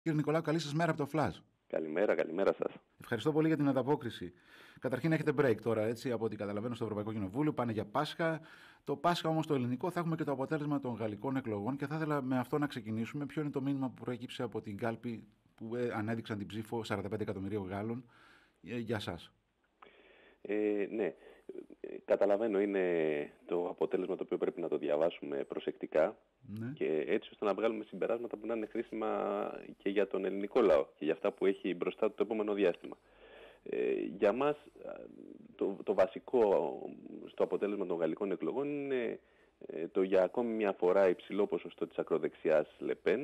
Κύριε Νικολάου, καλή σας μέρα από το Flash. Καλημέρα σας. Ευχαριστώ πολύ για την ανταπόκριση. Καταρχήν έχετε break τώρα, έτσι, από ό,τι καταλαβαίνω, στο Ευρωπαϊκό Κοινοβούλιο. Πάνε για Πάσχα. Το Πάσχα όμως το ελληνικό θα έχουμε και το αποτέλεσμα των γαλλικών εκλογών και θα ήθελα με αυτό να ξεκινήσουμε. Ποιο είναι το μήνυμα που προέκυψε από την κάλπη που ανέδειξαν την ψήφο 45 εκατομμυρίων Γάλλων για σας? Ναι, καταλαβαίνω, είναι το αποτέλεσμα το οποίο πρέπει να το διαβάσουμε προσεκτικά, Ναι. και έτσι ώστε να βγάλουμε συμπεράσματα που να είναι χρήσιμα και για τον ελληνικό λαό και για αυτά που έχει μπροστά του το επόμενο διάστημα. Για μας το βασικό στο αποτέλεσμα των γαλλικών εκλογών είναι το για ακόμη μια φορά υψηλό ποσοστό της ακροδεξιάς Λεπέν,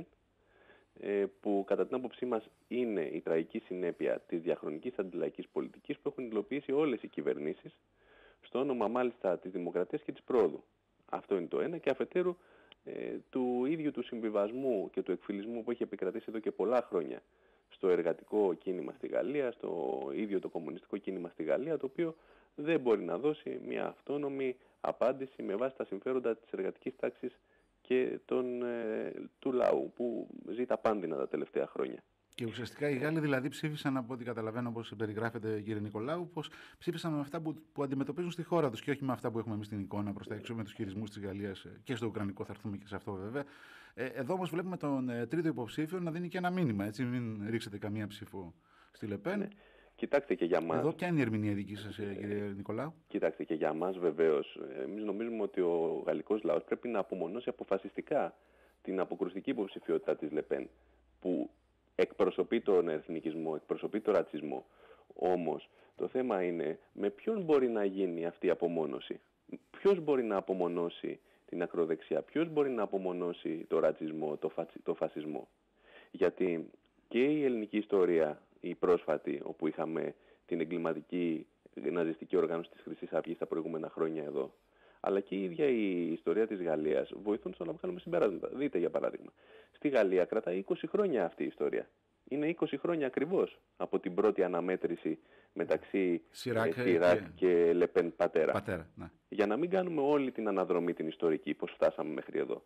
που κατά την άποψή μας είναι η τραγική συνέπεια της διαχρονικής αντιλαϊκής πολιτικής που έχουν υλοποιήσει όλες οι κυβερνήσεις, στο όνομα μάλιστα της δημοκρατίας και της πρόοδου. Αυτό είναι το ένα, και αφετέρου του ίδιου του συμβιβασμού και του εκφυλισμού που έχει επικρατήσει εδώ και πολλά χρόνια στο εργατικό κίνημα στη Γαλλία, στο ίδιο το κομμουνιστικό κίνημα στη Γαλλία, το οποίο δεν μπορεί να δώσει μια αυτόνομη απάντηση με βάση τα συμφέροντα της εργατικής τάξης και του λαού που ζει τα πάνδυνα τα τελευταία χρόνια. Και ουσιαστικά οι Γάλλοι δηλαδή ψήφισαν, από ό,τι καταλαβαίνω, όπως περιγράφεται, κύριε Νικολάου, πως ψήφισαν με αυτά που αντιμετωπίζουν στη χώρα τους και όχι με αυτά που έχουμε εμείς στην εικόνα προς τα έξω, με τους χειρισμούς της Γαλλίας και στο Ουκρανικό, θα έρθουμε και σε αυτό βέβαια. Εδώ όμως βλέπουμε τον τρίτο υποψήφιο να δίνει και ένα μήνυμα, έτσι, μην ρίξετε καμία ψήφο στη Λεπέν. Ναι. Κοιτάξτε, και για μας. Εδώ ποια είναι η ερμηνεία δική σας, κύριε Νικολάου? Κοιτάξτε, και για μας βεβαίως. Εμείς νομίζουμε ότι ο γαλλικός λαός πρέπει να απομονώσει αποφασιστικά την αποκρουστική υποψηφιότητα της Λεπέν, που εκπροσωπεί τον εθνικισμό, εκπροσωπεί τον ρατσισμό. Όμως το θέμα είναι με ποιον μπορεί να γίνει αυτή η απομόνωση. Ποιος μπορεί να απομονώσει την ακροδεξιά, ποιος μπορεί να απομονώσει το ρατσισμό, το φασισμό. Γιατί και η ελληνική ιστορία, η πρόσφατη, όπου είχαμε την εγκληματική ναζιστική οργάνωση της Χρυσής Αυγής τα προηγούμενα χρόνια εδώ, αλλά και η ίδια η ιστορία της Γαλλίας βοηθούν στο να βγάλουμε συμπεράσματα. Δείτε, για παράδειγμα, στη Γαλλία κρατάει 20 χρόνια αυτή η ιστορία. Είναι 20 χρόνια ακριβώς από την πρώτη αναμέτρηση μεταξύ Σιράκ και Λεπέν πατέρα. Ναι. Για να μην κάνουμε όλη την αναδρομή την ιστορική, πώς φτάσαμε μέχρι εδώ.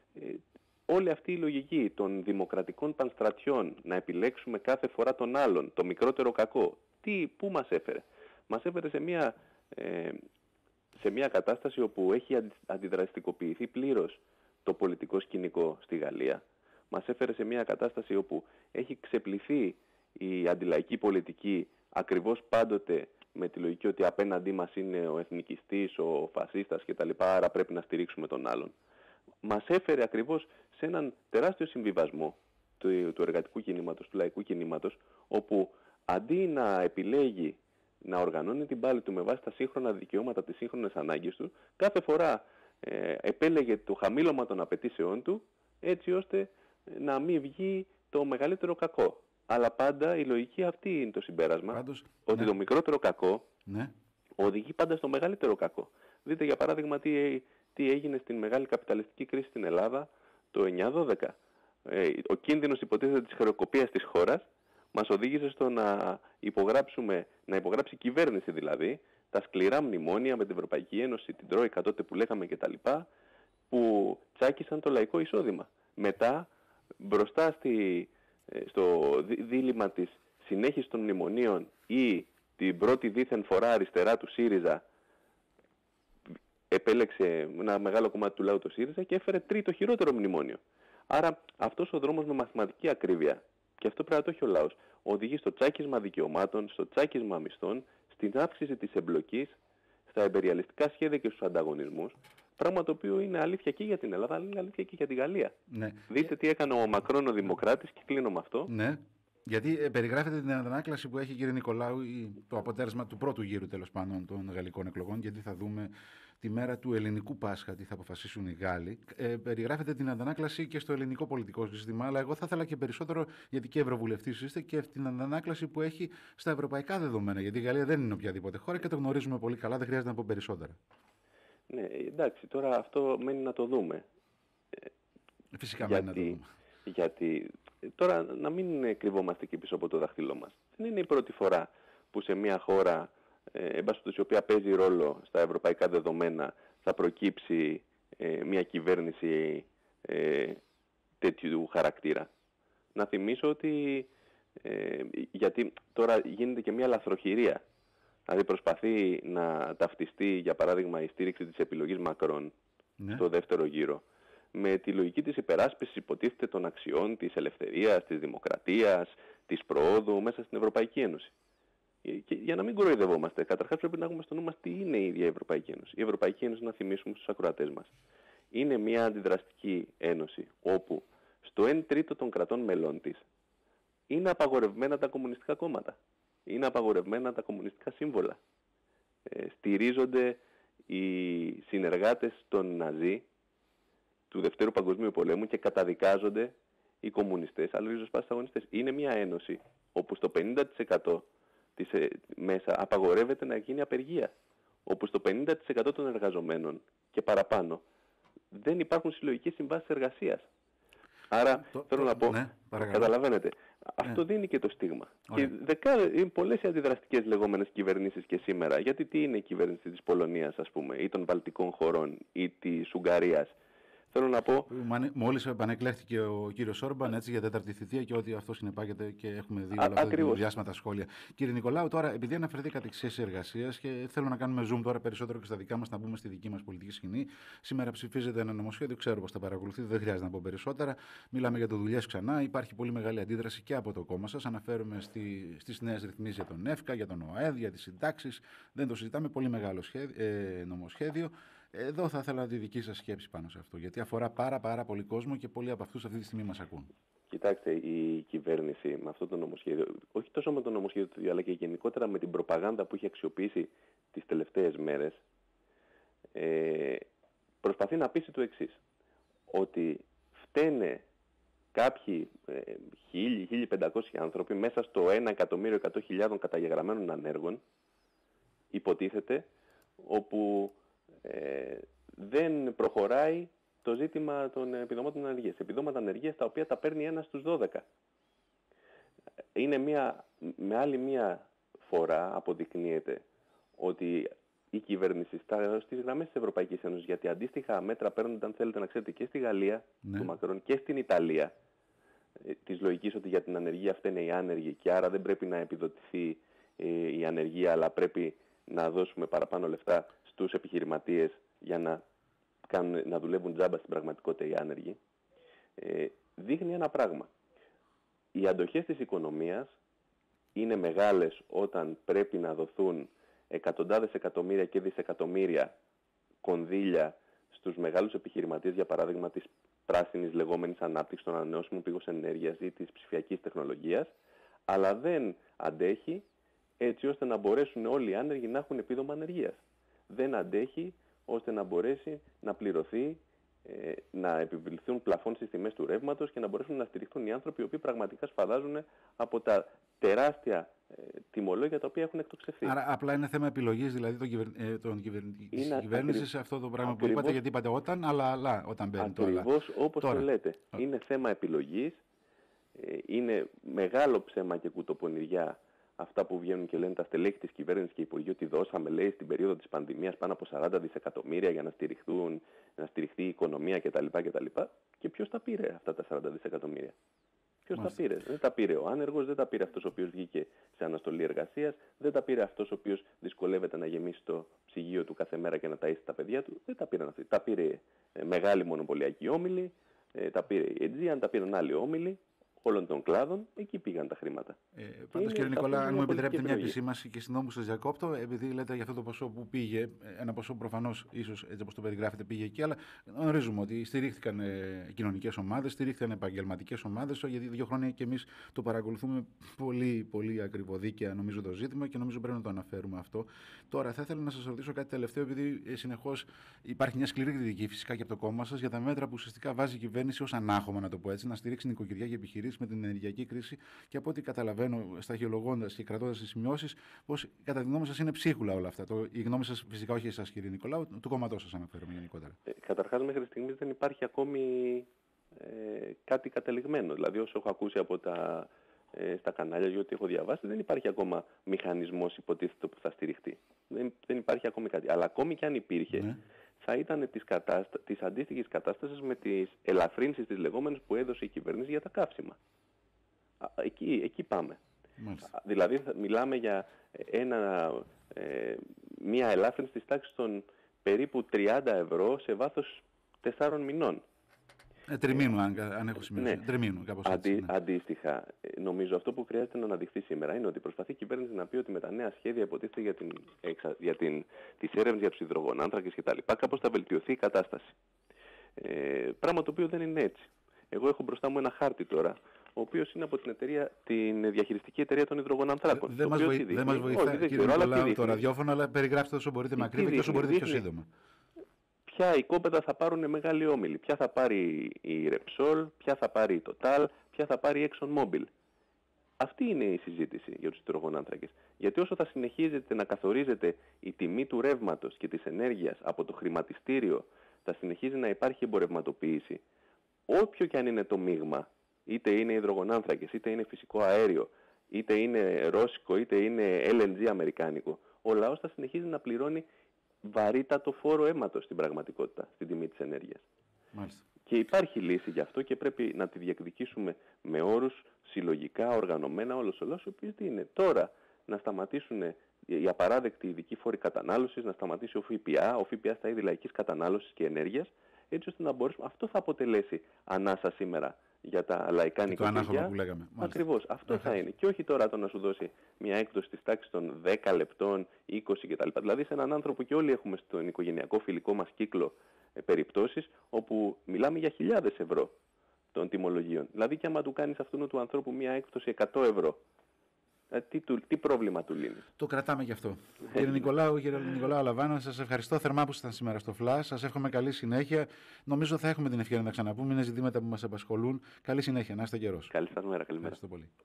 Όλη αυτή η λογική των δημοκρατικών πανστρατιών, να επιλέξουμε κάθε φορά τον άλλον, το μικρότερο κακό, πού μας έφερε? Μας έφερε σε μια κατάσταση όπου έχει αντιδραστικοποιηθεί πλήρως το πολιτικό σκηνικό στη Γαλλία. Μας έφερε σε μια κατάσταση όπου έχει ξεπληθεί η αντιλαϊκή πολιτική ακριβώς πάντοτε με τη λογική ότι απέναντί μας είναι ο εθνικιστής, ο φασίστας κτλ. Άρα πρέπει να στηρίξουμε τον άλλον. Μας έφερε ακριβώς σε έναν τεράστιο συμβιβασμό του εργατικού κινήματος, του λαϊκού κινήματος, όπου αντί να επιλέγει να οργανώνει την πάλη του με βάση τα σύγχρονα δικαιώματα, τις σύγχρονες ανάγκες του, κάθε φορά επέλεγε το χαμήλωμα των απαιτήσεών του, έτσι ώστε να μην βγει το μεγαλύτερο κακό. Αλλά πάντα η λογική αυτή είναι το συμπέρασμα, Πάντως, ότι ναι, το μικρότερο κακό ναι, οδηγεί πάντα στο μεγαλύτερο κακό. Δείτε για παράδειγμα τι έγινε στην μεγάλη καπιταλιστική κρίση στην Ελλάδα το 9-12. Ο κίνδυνος υποτίθεται της χρεοκοπίας της χώρας μας οδήγησε στο να υπογράψει η κυβέρνηση δηλαδή τα σκληρά μνημόνια με την Ευρωπαϊκή Ένωση, την Τρόικα τότε που λέγαμε κτλ, που τσάκισαν το λαϊκό εισόδημα. Μετά, μπροστά στο δίλημμα της συνέχισης των μνημονίων ή την πρώτη δίθεν φορά αριστερά του ΣΥΡΙΖΑ, επέλεξε ένα μεγάλο κομμάτι του λαού το ΣΥΡΙΖΑ και έφερε τρίτο χειρότερο μνημόνιο. Άρα αυτός ο δρόμος με μαθηματική ακρίβεια, και αυτό πρέπει να το έχει ο λαός, οδηγεί στο τσάκισμα δικαιωμάτων, στο τσάκισμα μισθών, στην αύξηση της εμπλοκής, στα εμπεριαλιστικά σχέδια και στους ανταγωνισμούς, πράγμα το οποίο είναι αλήθεια και για την Ελλάδα, αλλά είναι αλήθεια και για τη Γαλλία. Ναι. Δείτε τι έκανε ο Μακρόν ο Δημοκράτης, και κλείνω με αυτό. Ναι. Γιατί περιγράφεται την αντανάκλαση που έχει, κύριε Νικολάου, το αποτέλεσμα του πρώτου γύρου τέλος πάντων των γαλλικών εκλογών, γιατί θα δούμε τη μέρα του ελληνικού Πάσχα τι θα αποφασίσουν οι Γάλλοι. Περιγράφεται την αντανάκλαση και στο ελληνικό πολιτικό σύστημα, αλλά εγώ θα ήθελα και περισσότερο, γιατί και ευρωβουλευτής είστε, και την αντανάκλαση που έχει στα ευρωπαϊκά δεδομένα. Γιατί η Γαλλία δεν είναι οποιαδήποτε χώρα και το γνωρίζουμε πολύ καλά, δεν χρειάζεται να πω περισσότερα. Ναι, εντάξει, τώρα αυτό μένει να το δούμε. Φυσικά μένει να το δούμε. Γιατί τώρα να μην κρυβόμαστε εκεί πίσω από το δάχτυλό μας. Δεν είναι η πρώτη φορά που σε μια χώρα, η οποία παίζει ρόλο στα ευρωπαϊκά δεδομένα, θα προκύψει μια κυβέρνηση τέτοιου χαρακτήρα. Να θυμίσω ότι, γιατί τώρα γίνεται και μια λαθροχειρία. Δηλαδή προσπαθεί να ταυτιστεί, για παράδειγμα, η στήριξη της επιλογής Μακρόν στο δεύτερο γύρο με τη λογική της υπεράσπισης, υποτίθεται, των αξιών, της ελευθερίας, της δημοκρατίας, της προόδου μέσα στην Ευρωπαϊκή Ένωση. Και για να μην κοροϊδευόμαστε, καταρχάς πρέπει να έχουμε στο νου μας τι είναι η ίδια η Ευρωπαϊκή Ένωση. Η Ευρωπαϊκή Ένωση, να θυμίσουμε στους ακροατές μας, είναι μια αντιδραστική ένωση όπου στο 1/3 των κρατών μελών της είναι απαγορευμένα τα κομμουνιστικά κόμματα. Είναι απαγορευμένα τα κομμουνιστικά σύμβολα. Στηρίζονται οι συνεργάτες των Ναζί του Δευτέρου Παγκοσμίου Πολέμου και καταδικάζονται οι κομμουνιστές, αλλά οι ριζοσπάστες αγωνιστές. Είναι μια ένωση όπου στο 50% μέσα απαγορεύεται να γίνει απεργία. Όπου στο 50% των εργαζομένων και παραπάνω δεν υπάρχουν συλλογικές συμβάσεις εργασίας. Άρα θέλω να πω, καταλαβαίνετε, αυτό δίνει και το στίγμα. Και είναι πολλές οι αντιδραστικές λεγόμενες κυβερνήσεις και σήμερα. Γιατί τι είναι η κυβέρνηση της Πολωνίας, ας πούμε, ή των Βαλτικών χωρών ή της Ουγγαρίας. Θέλω να πω. Μόλις επανεκλέχθηκε ο κύριος Όρμπαν, έτσι, για τέταρτη θητεία και ό,τι αυτό συνεπάγεται και έχουμε δει όλα αυτά τα διάσματα σχόλια. Κύριε Νικολάου, τώρα, επειδή αναφερθήκατε στις σχέσεις εργασίας και θέλω να κάνουμε zoom τώρα περισσότερο και στα δικά μας, να μπούμε στη δική μας πολιτική σκηνή. Σήμερα ψηφίζεται ένα νομοσχέδιο, ξέρω πως θα παρακολουθείτε, δεν χρειάζεται να πω περισσότερα. Μιλάμε για το δουλειές ξανά. Υπάρχει πολύ μεγάλη αντίδραση και από το κόμμα σας. Αναφέρομαι στις νέες ρυθμίσεις για τον ΕΦΚΑ, για τον ΟΑΕΔ, για τις συντάξεις. Δεν το συζητάμε. Πολύ μεγάλο νομοσχέδιο. Εδώ θα ήθελα τη δική σας σκέψη πάνω σε αυτό, γιατί αφορά πάρα πολύ κόσμο και πολλοί από αυτούς αυτή τη στιγμή μας ακούν. Κοιτάξτε, η κυβέρνηση με αυτό το νομοσχέδιο, όχι τόσο με το νομοσχέδιο του, αλλά και γενικότερα με την προπαγάνδα που έχει αξιοποιήσει τις τελευταίες μέρες, προσπαθεί να πείσει το εξής, ότι φταίνε κάποιοι 1.000-1.500 άνθρωποι μέσα στο 1.100.000 καταγεγραμμένων ανέργων, υποτίθεται, όπου δεν προχωράει το ζήτημα των επιδομάτων ανεργίας. Επιδόματα ανεργίας τα οποία τα παίρνει 1 στους 12. Είναι με άλλη μία φορά αποδεικνύεται ότι η κυβέρνηση στις γραμμές της Ευρωπαϊκής Ένωσης, γιατί αντίστοιχα μέτρα παίρνονται, αν θέλετε να ξέρετε, και στη Γαλλία, του Μακρόν, και στην Ιταλία, της λογικής ότι για την ανεργία φταίνε οι άνεργοι και άρα δεν πρέπει να επιδοτηθεί η ανεργία, αλλά πρέπει να δώσουμε παραπάνω λεφτά στους επιχειρηματίες για να δουλεύουν τζάμπα στην πραγματικότητα οι άνεργοι, δείχνει ένα πράγμα. Οι αντοχές της οικονομίας είναι μεγάλες όταν πρέπει να δοθούν εκατοντάδες εκατομμύρια και δισεκατομμύρια κονδύλια στους μεγάλους επιχειρηματίες, για παράδειγμα της πράσινης λεγόμενης ανάπτυξης των ανανεώσιμων πηγών ενέργειας ή της ψηφιακής τεχνολογίας, αλλά δεν αντέχει έτσι ώστε να μπορέσουν όλοι οι άνεργοι να έχουν επίδομα ανεργίας. Δεν αντέχει ώστε να μπορέσει να πληρωθεί, να επιβληθούν πλαφών στις τιμές του ρεύματος και να μπορέσουν να στηριχθούν οι άνθρωποι οι οποίοι πραγματικά σφαδάζουν από τα τεράστια τιμολόγια τα οποία έχουν εκτοξευθεί. Άρα απλά είναι θέμα επιλογής δηλαδή της κυβέρνησης αυτό το πράγμα που είπατε, γιατί είπατε όταν, αλλά όταν μπαίνει το αλλά. Ακριβώς όπως το λέτε. Είναι θέμα επιλογής, είναι μεγάλο ψέμα και κουτοπονηριά αυτά που βγαίνουν και λένε τα στελέχη της κυβέρνησης και Υπουργείου, ότι δώσαμε, λέει, στην περίοδο της πανδημίας πάνω από 40 δισεκατομμύρια για να στηριχθεί η οικονομία κτλ. Και ποιος τα πήρε αυτά τα 40 δισεκατομμύρια? Ποιος τα πήρε? Δεν τα πήρε ο άνεργος, δεν τα πήρε αυτός ο οποίος βγήκε σε αναστολή εργασίας, δεν τα πήρε αυτός ο οποίος δυσκολεύεται να γεμίσει το ψυγείο του κάθε μέρα και να ταΐσει τα παιδιά του. Δεν τα πήραν αυτοί. Τα πήρε μεγάλη μονοπωλιακή όμιλη, τα πήρε η Aegean, τα πήραν άλλοι όμιλοι όλων των κλάδων, εκεί πήγαν τα χρήματα. Πάντως, κύριε Νικολά, αν μου επιτρέπετε μια επισήμανση και συνόμου σας διακόπτω, επειδή λέτε για αυτό το ποσό που πήγε, ένα ποσό προφανώς, ίσως έτσι όπως το περιγράφετε, πήγε εκεί, αλλά γνωρίζουμε ότι στηρίχθηκαν κοινωνικές ομάδες, στηρίχθηκαν επαγγελματικές ομάδες, γιατί 2 χρόνια και εμείς το παρακολουθούμε πολύ ακριβοδίκαια, νομίζω, το ζήτημα και νομίζω πρέπει να το αναφέρουμε αυτό. Τώρα, θα ήθελα να σας ρωτήσω κάτι τελευταίο, επειδή συνεχώς υπάρχει μια σκληρή κριτική φυσικά και από το κόμμα σας για τα μέτρα που ουσιαστικά βάζει η κυβέρνηση ως ανάχωμα, να το πω έτσι, να στηρίξει νοικοκυριά και επιχειρήσεις με την ενεργειακή κρίση, και από ό,τι καταλαβαίνω, σταχυολογώντας και κρατώντας τις σημειώσεις, πως κατά τη γνώμη σας είναι ψίχουλα όλα αυτά. Η γνώμη σας, φυσικά όχι εσάς, κύριε Νικολάου, του κόμματός σας αναφέρομαι γενικότερα. Καταρχάς, μέχρι στιγμής δεν υπάρχει ακόμη κάτι καταληγμένο. Δηλαδή, όσο έχω ακούσει από στα κανάλια ή ό,τι έχω διαβάσει, δεν υπάρχει ακόμα μηχανισμός, υποτίθεται, που θα στηριχτεί. Δεν υπάρχει ακόμη κάτι. Αλλά ακόμη και αν υπήρχε, θα ήταν της αντίστοιχης κατάστασης με τις ελαφρύνσεις τις λεγόμενες που έδωσε η κυβέρνηση για τα καύσιμα. Εκεί πάμε. Μάλιστα. Δηλαδή μιλάμε για μια ελάφρυνση της τάξης των περίπου 30 ευρώ σε βάθος 4 μηνών. Τριμήνου, αν έχω σημειώσει. Ναι. Τριμήνου, κάπως έτσι. Ναι. Αντίστοιχα, νομίζω αυτό που χρειάζεται να αναδειχθεί σήμερα είναι ότι προσπαθεί η κυβέρνηση να πει ότι με τα νέα σχέδια υποτίθεται για τις έρευνες για τους υδρογονάνθρακες κτλ. Κάπως θα βελτιωθεί η κατάσταση. Πράγμα το οποίο δεν είναι έτσι. Εγώ έχω μπροστά μου ένα χάρτη τώρα, ο οποίος είναι από την διαχειριστική εταιρεία των υδρογονανθράκων. Δεν μας βοηθάει, κύριε Νικολάου, το ραδιόφωνο, αλλά περιγράψτε όσο μπορείτε μακρύτερα και όσο μπορείτε πιο σύντομα. Ποια οικόπεδα θα πάρουν μεγάλοι όμιλοι, ποια θα πάρει η Repsol, ποια θα πάρει η Total, ποια θα πάρει η ExxonMobil. Αυτή είναι η συζήτηση για τους υδρογονάνθρακες. Γιατί όσο θα συνεχίζεται να καθορίζεται η τιμή του ρεύματος και της ενέργειας από το χρηματιστήριο, θα συνεχίζει να υπάρχει εμπορευματοποίηση, όποιο και αν είναι το μείγμα, είτε είναι υδρογονάνθρακες, είτε είναι φυσικό αέριο, είτε είναι ρώσικο, είτε είναι LNG αμερικάνικο, ο λαός θα συνεχίζει να πληρώνει βαρύτατο φόρο αίματος στην πραγματικότητα, στην τιμή της ενέργειας. Μάλιστα. Και υπάρχει λύση γι' αυτό και πρέπει να τη διεκδικήσουμε με όρους συλλογικά, οργανωμένα, όλος ο λαός, ο οποίος τι είναι τώρα να σταματήσουν οι απαράδεκτοι ειδικοί φόροι κατανάλωσης, να σταματήσει ο ΦΠΑ στα είδη λαϊκής κατανάλωσης και ενέργειας, έτσι ώστε να μπορέσουμε. Αυτό θα αποτελέσει ανάσα σήμερα για τα λαϊκά νοικοκυριά. Το ανάχωμα που λέγαμε. Ακριβώς. Αυτό θα είναι. Και όχι τώρα το να σου δώσει μια έκπτωση της τάξης των 10 λεπτών, 20 κτλ. Δηλαδή σε έναν άνθρωπο, και όλοι έχουμε στον οικογενειακό φιλικό μας κύκλο περιπτώσεις όπου μιλάμε για χιλιάδες ευρώ των τιμολογίων. Δηλαδή και άμα του κάνεις αυτού του ανθρώπου μια έκπτωση 100 ευρώ, τι πρόβλημα του λύνει. Το κρατάμε γι' αυτό. Κύριε Νικολάου Αλαβάνα, σας ευχαριστώ θερμά που ήσασταν σήμερα στο Flash. Σας εύχομαι καλή συνέχεια. Νομίζω θα έχουμε την ευκαιρία να τα ξαναπούμε. Είναι ζητήματα που μας απασχολούν. Καλή συνέχεια. Να είστε καιρός. Καλή σας μέρα. Καλημέρα. Ευχαριστώ πολύ.